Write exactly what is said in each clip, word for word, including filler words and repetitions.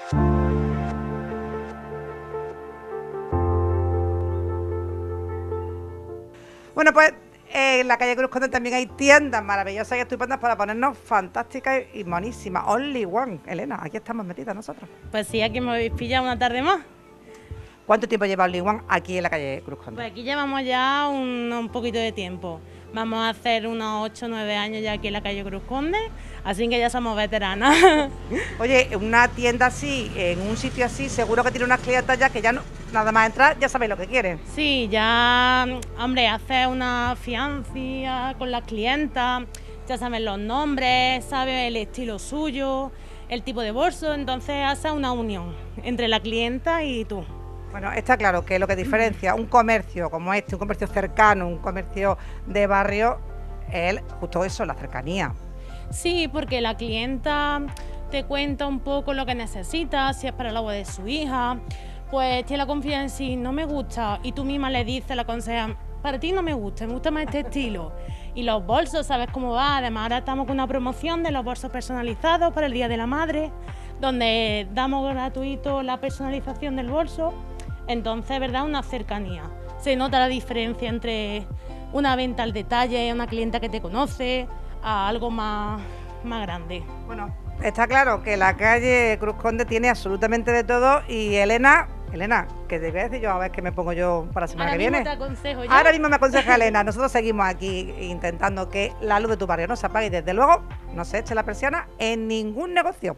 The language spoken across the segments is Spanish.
Bueno, pues eh, en la calle Cruz Conde también hay tiendas maravillosas y estupendas para ponernos fantásticas y monísimas. Only One. Elena, aquí estamos metidas nosotros. Pues sí, aquí me habéis pillado una tarde más. ¿Cuánto tiempo lleva Only One aquí en la calle Cruz Conde? Pues aquí llevamos ya un, un poquito de tiempo. Vamos a hacer unos ocho o nueve años ya aquí en la calle Cruz Conde, así que ya somos veteranas. Oye, una tienda así, en un sitio así, seguro que tiene unas clientas ya que ya no, nada más entrar, ya sabéis lo que quieren. Sí, ya, hombre, hace una fianza con las clientas, ya saben los nombres, sabe el estilo suyo, el tipo de bolso, entonces hace una unión entre la clienta y tú. Bueno, está claro que lo que diferencia un comercio como este, un comercio cercano, un comercio de barrio, es justo eso, la cercanía. Sí, porque la clienta te cuenta un poco lo que necesita, si es para el agua de su hija, pues tiene la confianza en sí, no me gusta, y tú misma le dices, la aconsejas, para ti no me gusta, me gusta más este estilo. Y los bolsos, ¿sabes cómo va? Además ahora estamos con una promoción de los bolsos personalizados para el Día de la Madre, donde damos gratuito la personalización del bolso. Entonces, ¿verdad? Una cercanía. Se nota la diferencia entre una venta al detalle, una clienta que te conoce, a algo más, más grande. Bueno, está claro que la calle Cruz Conde tiene absolutamente de todo y Elena, Elena, que te voy a decir yo a ver qué me pongo yo para la semana Ahora que mismo viene. te aconsejo yo. Ahora mismo me aconseja Elena. Nosotros seguimos aquí intentando que la luz de tu barrio no se apague y desde luego no se eche la persiana en ningún negocio.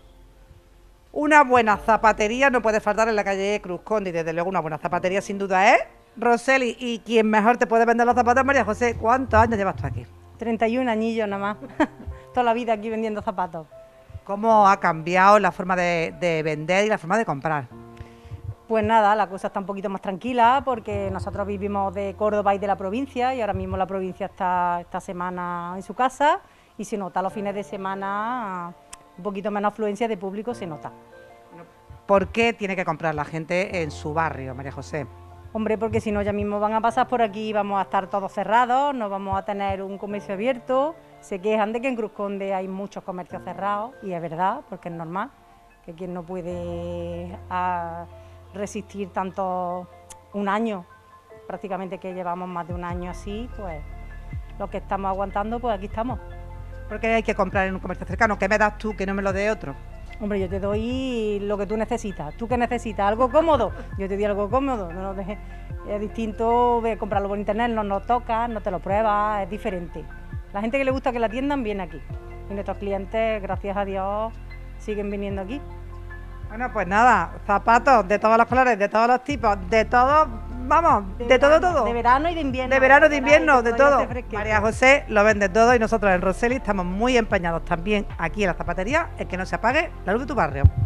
Una buena zapatería no puede faltar en la calle Cruz Conde y desde luego una buena zapatería sin duda es Roseli. Y quien mejor te puede vender los zapatos, María José. ¿Cuántos años llevas tú aquí? treinta y un añillos nada más. Toda la vida aquí vendiendo zapatos. ¿Cómo ha cambiado la forma de, de vender y la forma de comprar? Pues nada, la cosa está un poquito más tranquila porque nosotros vivimos de Córdoba y de la provincia y ahora mismo la provincia está esta semana en su casa y se nota los fines de semana un poquito menos afluencia de público, se nota. ¿Por qué tiene que comprar la gente en su barrio, María José? Hombre, porque si no ya mismo van a pasar por aquí y vamos a estar todos cerrados, no vamos a tener un comercio abierto. Se quejan de que en Cruz Conde hay muchos comercios cerrados y es verdad, porque es normal, que quien no puede a, resistir tanto un año, prácticamente que llevamos más de un año así, pues los que estamos aguantando, pues aquí estamos. ¿Por qué hay que comprar en un comercio cercano? ¿Qué me das tú que no me lo dé otro? Hombre, yo te doy lo que tú necesitas. ¿Tú qué necesitas? ¿Algo cómodo? Yo te doy algo cómodo. No, no, es distinto comprarlo por internet, no lo tocas, no te lo pruebas, es diferente. La gente que le gusta que la atiendan viene aquí. Y nuestros clientes, gracias a Dios, siguen viniendo aquí. Bueno, pues nada, zapatos de todos los colores, de todos los tipos, de todos, vamos, de, de todo, verano, todo. De verano y de invierno. De verano, de invierno, de todo. Fresquito. María José lo vende todo y nosotros en Roseli estamos muy empeñados también aquí en la zapatería en que no se apague la luz de tu barrio.